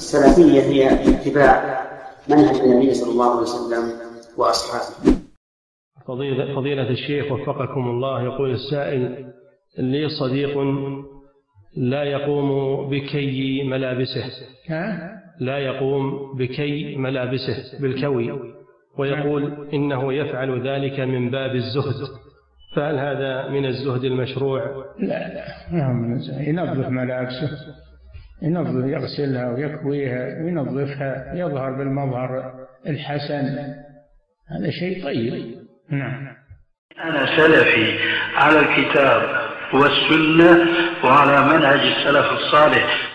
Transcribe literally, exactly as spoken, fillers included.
السلفية هي اتباع منهج النبي صلى الله عليه وسلم وأصحابه. فضيلة, فضيلة الشيخ وفقكم الله، يقول السائل: لي صديق لا يقوم بكي ملابسه، لا يقوم بكي ملابسه بالكوي، ويقول إنه يفعل ذلك من باب الزهد، فهل هذا من الزهد المشروع؟ لا لا ما من الزهد. ينظف ملابسه، ينظف، يغسلها ويكويها وينظفها، يظهر بالمظهر الحسن، هذا شيء طيب. نعم. أنا سلفي على الكتاب والسنة وعلى منهج السلف الصالح.